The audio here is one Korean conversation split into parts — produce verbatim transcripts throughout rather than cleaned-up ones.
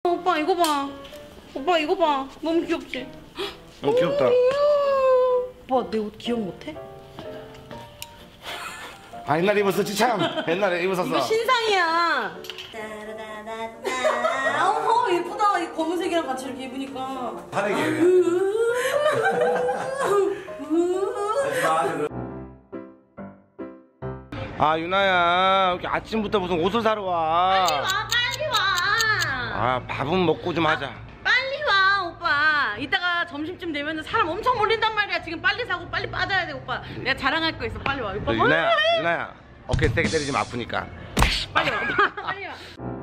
오빠 이거 봐. 오빠 이거 봐. 너무 귀엽지? 너무 귀엽다. 귀여워. 오빠 내 옷 기억 못해? 아 옛날에 입었었지 참. 옛날에 입었었어. 이거 신상이야. 어머 예쁘다. 이 검은색이랑 같이 이렇게 입으니까. 하늘게. 아 유나야 이렇게 아침부터 무슨 옷을 사러 와. 빨리 와 빨리 와. 아 밥은 먹고 좀 하자. 빨리 와 오빠. 이따가 점심쯤 되면 사람 엄청 몰린단 말이야. 지금 빨리 사고 빨리 빠져야 돼 오빠. 내가 자랑할 거 있어. 빨리 와. 오빠. 너, 유나야 유나야 어깨 세게 때리지면 아프니까. 빨리 와. 빨리 와.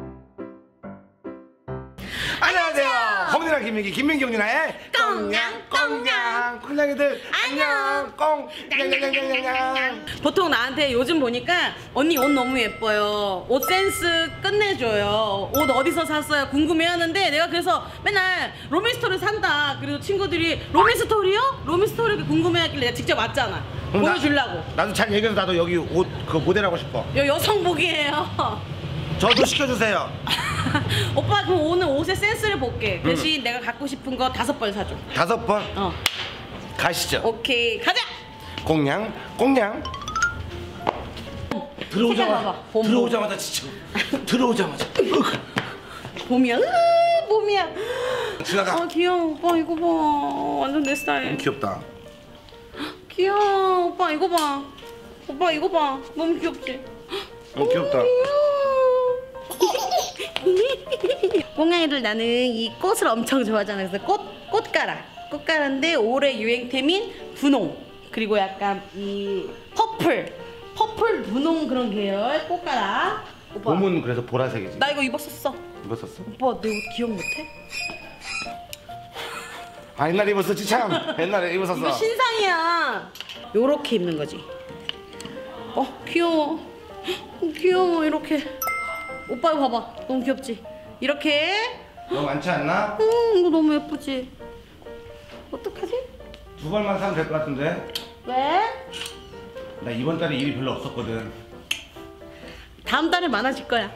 안녕하세요. 홍윤아 김민기 김민기 홍윤아의 꽁냥, 꽁냥 꽁냥이들 안녕 꽁 냥냥냥냥냥. 보통 나한테 요즘 보니까 언니 옷 너무 예뻐요. 옷 센스 끝내줘요. 옷 어디서 샀어요? 궁금해하는데 내가 그래서 맨날 로미스토리 산다. 그래서 친구들이 로미스토리요? 로미스토리 궁금해하길래 내가 직접 왔잖아. 보여주려고. 나, 나도 잘 얘기해서 나도 여기 옷 그 모델하고 싶어. 여 여성복이에요. 저도 시켜주세요. 오빠 그럼 오늘 옷의 센스를 볼게. 대신 응. 내가 갖고 싶은 거 다섯 번 사줘. 다섯 번? 어. 가시죠. 오케이 가자. 꽁냥 꽁냥. 들어오자마자 봄, 들어오자마자 지쳐. 들어오자마자. 봄이야. 으, 봄이야. 지나가. 아 귀여워. 오빠 이거 봐. 완전 내 스타일. 너무 귀엽다. 귀여워. 오빠 이거 봐. 오빠 이거 봐. 너무 귀엽지? 너무 귀엽다. 꽁냥이들 나는 이 꽃을 엄청 좋아하잖아. 그래서 꽃, 꽃가라. 꽃가라인데 올해 유행템인 분홍. 그리고 약간 이 퍼플. 퍼플 분홍 그런 계열 꽃가라. 오빠. 봄은 그래서 보라색이지. 나 이거 입었었어. 입었었어? 오빠 내 옷 기억 못해? 아 옛날에 입었었지 참. 옛날에 입었었어. 이거 신상이야. 요렇게 입는 거지. 어 귀여워. 어, 귀여워 이렇게. 오빠 이거 봐봐. 너무 귀엽지? 이렇게. 너무 많지 않나? 음 이거 너무 예쁘지? 어떡하지? 두 벌만 사면 될 것 같은데. 왜? 나 이번 달에 일이 별로 없었거든. 다음 달에 많아질 거야.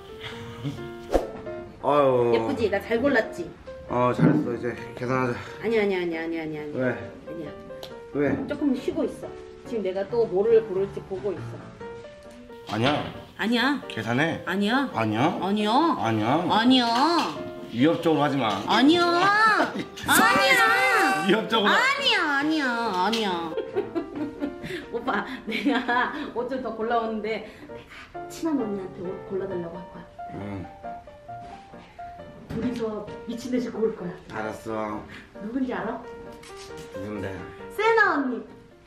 아유. 예쁘지? 나 잘 골랐지? 어 잘했어. 이제 계산하자. 아니야 아니야 아니야 아니야 아니야. 왜? 아니야. 왜? 조금 쉬고 있어. 지금 내가 또 뭐를 고를지 보고 있어. 아니야. 아니야. 계산해. 아니야. 아니야. 아니야. 아니야. 아니야. 위협적으로 하지 마. 아니야. 아니야. 위협적으로. 아니야. 아니야. 아니야. 오빠, 내가 옷 좀 더 골라오는데 내가 친한 언니한테 옷 골라달라고 할 거야. 응. 둘이서 미친 듯이 고를 거야. 알았어. 누군지 알아? 누군데? 세나 언니.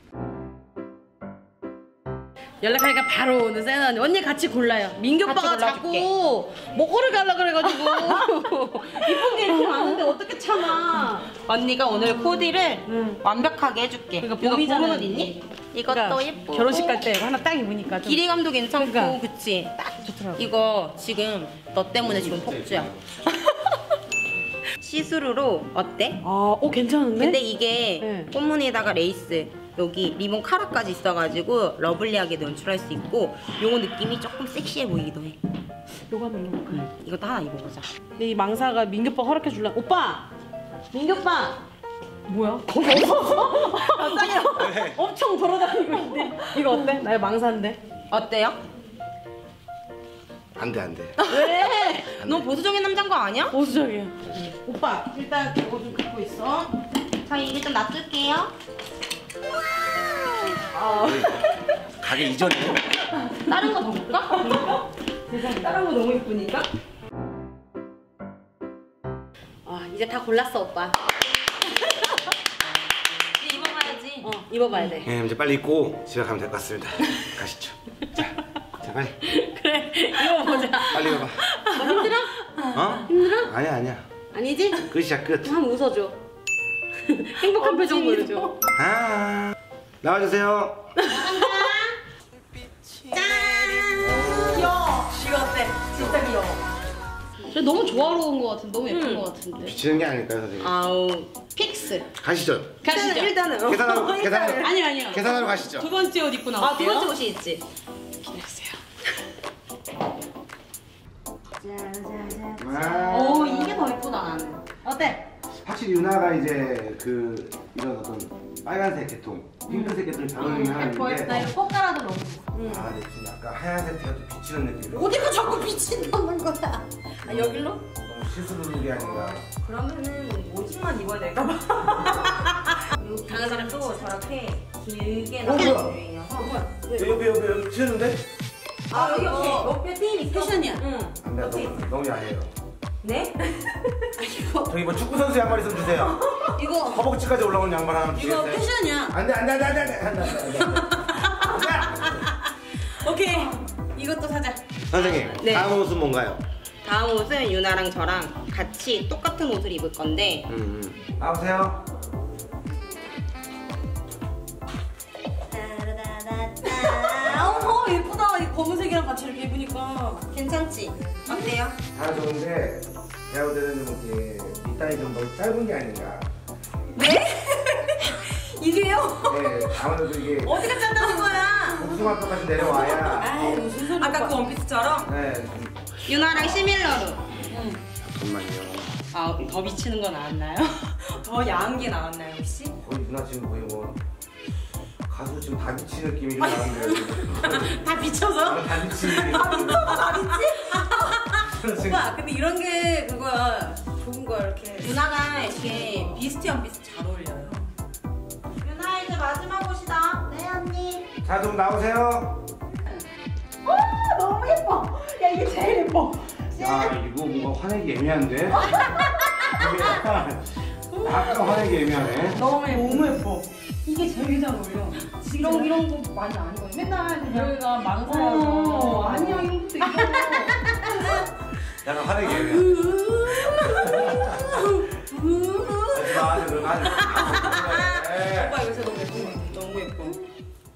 연락하니까 바로 오는 세나 언니. 언니 같이 골라요. 민규 오빠가 자꾸 목걸이 갈라 그래가지고 이쁜 게 이렇게 많은데 어떻게 참아. 언니가 오늘 코디를 응. 완벽하게 해줄게. 그러니까 봄이잖아. 봄은 있니? 이것도 그러니까 예쁘고 결혼식 갈 때 하나 딱 입으니까 좀. 길이감도 괜찮고 그러니까. 그치? 딱 좋더라고. 이거 지금 너 때문에 지금 폭주야. 시스루로 어때? 아, 오 괜찮은데? 근데 이게 네. 꽃무늬에다가 레이스 여기 리본 카라까지 있어가지고 러블리하게 연출할 수 있고 요거 느낌이 조금 섹시해 보이기도 해. 요거 한번 입어볼까? 응. 이것도 하나 입어보자. 근데 이 망사가 민규 오빠 허락해 줄라. 오빠! 민규 오빠! 뭐야? 거기 없어? 갑자기 엄청 돌아다니고 있는데. 이거 어때? 나의 망사인데. 어때요? 안돼 안돼. 왜? 너무 보수적인 남자인 거 아니야? 보수적이야. 오빠 일단 이거 좀 갖고 있어. 자 이게 좀 놔둘게요. 아. 가게 이전에. 다른 거 더 볼까? 세상에 다른 거 너무 이쁘니까. 아 이제 다 골랐어 오빠. 이제 입어봐야지. 어 입어봐야 돼. 네, 이제 빨리 입고 집에 가면 될 것 같습니다. 가시죠. 자, 자 빨리. 그래 입어보자. 빨리 입어봐. 뭐 힘들어? 어? 힘들어? 아니야 아니야. 아니지? 끝이야 끝. 한번 웃어줘. 행복한 표정 보여줘. 아 나와주세요. 짠! 귀여워. 이거 어때? 진짜 귀여워. 저 너무 조화로운 것 같은데, 너무 예쁜 음. 것 같은데. 비치는 게 아닐까요 선생님? 아우, 픽스. 가시죠. 가시죠. 일단은 계산하러 계산하러 아니요, 아니요. 계산하러 가시죠. 두 번째 옷 입고 아, 두 나올게요. 번째 옷이 있지. 기다리세요. 와. 오, 이게 더 어때? 확실히 유나가 이제 그 이런 어떤 빨간색 계통, 핑크색 계통이 잘 어울리긴 나 하는데 이거 꽃가라도 넣어. 아 근데 지금 약간 하얀색 되어도 비치는 느낌. 어디가 자꾸 비친다는 거야? 아, 여길로? 너무 시스루룩이 아닌가. 그러면은 모진만 입어야 될까 봐. 다른 사람도 저렇게 길게 나오는 유행이어서. 왜 옆에 옆에 여기 치는데? 아 여기 옆에 어. 옆에 팀 있어. 패션이야. 응. 안돼 너무 너무 야해요. 네? 아, 이거 저기 뭐 축구 선수 양말 있으면 주세요. 이거 허벅지까지 올라오는 양말 하나 이거 주시겠어요? 패션이야. 안돼 안돼 안돼 안돼 안돼 안돼 안돼. 오케이. 이것도 사자. 선생님 네. 다음 옷은 뭔가요? 다음 옷은 유나랑 저랑 같이 똑같은 옷을 입을 건데 음, 음. 나오세요. 어 예쁘다. 이 검은색이랑 같이 이렇게 입으니까. 괜찮지? 어때요? 다 좋은데 제가 볼 때는 좀 이렇게 밑단이 좀 너무 짧은 게 아닌가. 네? 이게요? 네 아무래도 이게 어디가 짠다는 거야? 복숭아뼈까지 내려와야. 아이 무슨 소리야? 아까 그 원피스처럼 네. 유나랑 시밀러로. 잠깐만요. 아, 더 비치는 거 나왔나요? 더 야한 게 나왔나요 혹시? 거의 누나 지금 거의 뭐 가수 지금 다 미친 느낌이 좀 나는데요. 지금. 다 비쳐서? 다 미친 느낌. 다 비치? 지금 오빠 근데 이런 게 그거야. 좋은 거야 이렇게. 유나가 이렇게 비스트 원피스 잘 어울려요. 유나 이제 마지막 옷이다. 네 언니. 자, 좀 나오세요. 너무 예뻐. 야 이게 제일 예뻐. 야, 이거 뭔가 화내기 애매한데? 이게 약간 약간 화내기 애매하네. 너무 너무 예뻐. 이게 제일 잘 어울려. 이런 이런 거 많이 안 입어요. 맨날 그냥 여기가 어, 망사여서. 아니야 이런 것도 있어. 약간 화내기 애매해. 하지마, 하지마, 하지마. 오빠 요새 너무 예뻐. 너무 예뻐.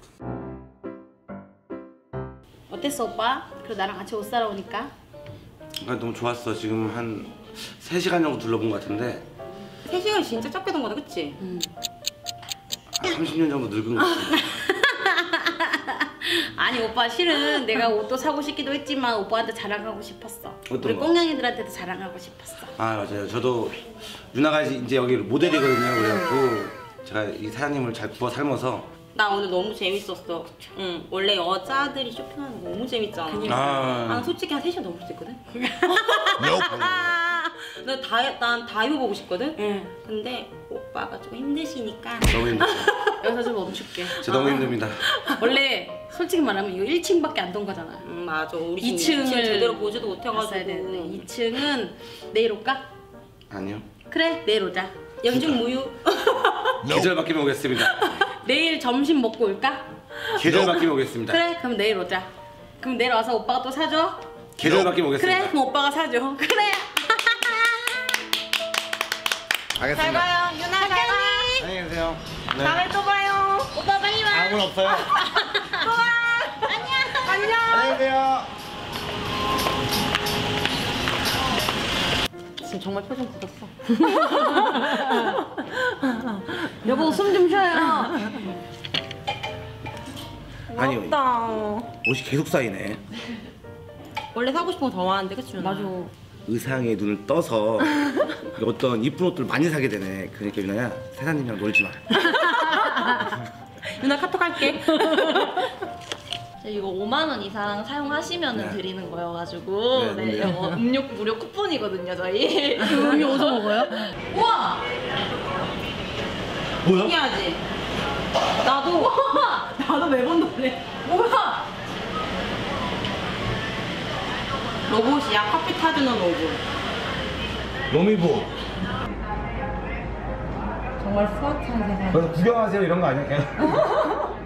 어땠어 오빠? 그리고 나랑 같이 옷 사러 오니까. 아, 너무 좋았어. 지금 한 세 시간 정도 둘러본 것 같은데 세 시간 진짜 짧게 던 거다, 그치? 응. 한 삼십 년 정도 늙은 것 같아. 아니 오빠 실은 내가 옷도 사고 싶기도 했지만 오빠한테 자랑하고 싶었어. 어떤 우리 거? 꽁냥이들한테도 자랑하고 싶었어. 아, 맞아요. 저도 유나가 이제 여기 모델이거든요. 그래갖고 제가 이 사장님을 잘 구워 삶아서 나 오늘 너무 재밌었어. 응. 원래 여자들이 쇼핑하는 거 너무 재밌잖아. 아. 난 솔직히 한 세 시간 넘을 수 있거든? 나 다, 난 다 입어보고 싶거든? 응. 근데 오빠가 좀 힘드시니까. 너무 힘들어요. 여기서 좀 멈출게. 진짜 너무 힘듭니다. 원래 솔직히 말하면 이거 일 층밖에 안 돈 거잖아. 음, 맞아. 우리 이 지금 층을 제대로 보지도 못해가지고. 갔어야 되는데 이 층은 내일 올까? 아니요. 그래 내일 오자. 연중 무휴. 계절 바뀌면 오겠습니다. 내일 점심 먹고 올까? 계절 바뀌면 오겠습니다. 그래 그럼 내일 오자. 그럼 내일 와서 오빠가 또 사줘? 계절 바뀌면 오겠습니다. 그래 그럼 오빠가 사줘. 그래. 알겠습니다. 잘 가요. 유나 잘 가. 안녕히 계세요. 네. 다음에 또 봐요. 오빠 빨리 와. 아무건 없어요. 또 와. 안녕. 안녕. 안녕히 계세요. 지금 정말 표정 굳었어. 여보 숨 좀 쉬어요. 아니, 고맙다. 옷이 계속 쌓이네. 원래 사고 싶은 거 더 많은데, 그치? 유나? 맞아. 의상에 눈을 떠서 어떤 이쁜 옷들 많이 사게 되네. 그러니까 유나야, 사장님이랑 놀지 마. 유나 카톡 할게. 이거 오만 원 이상 사용하시면 네. 드리는 거여가지고 네, 네, 뭔데요? 이거 음료 무료 쿠폰이거든요 저희. 음료 어디서 먹어요? 우와! 뭐야? 신기하지? 나도. 나도 매번 놀래. 뭐야? 로봇이야. 커피 타주는 로봇. 로미보. 정말 스마트한 세상. 그래서 구경하세요 이런 거 아니야?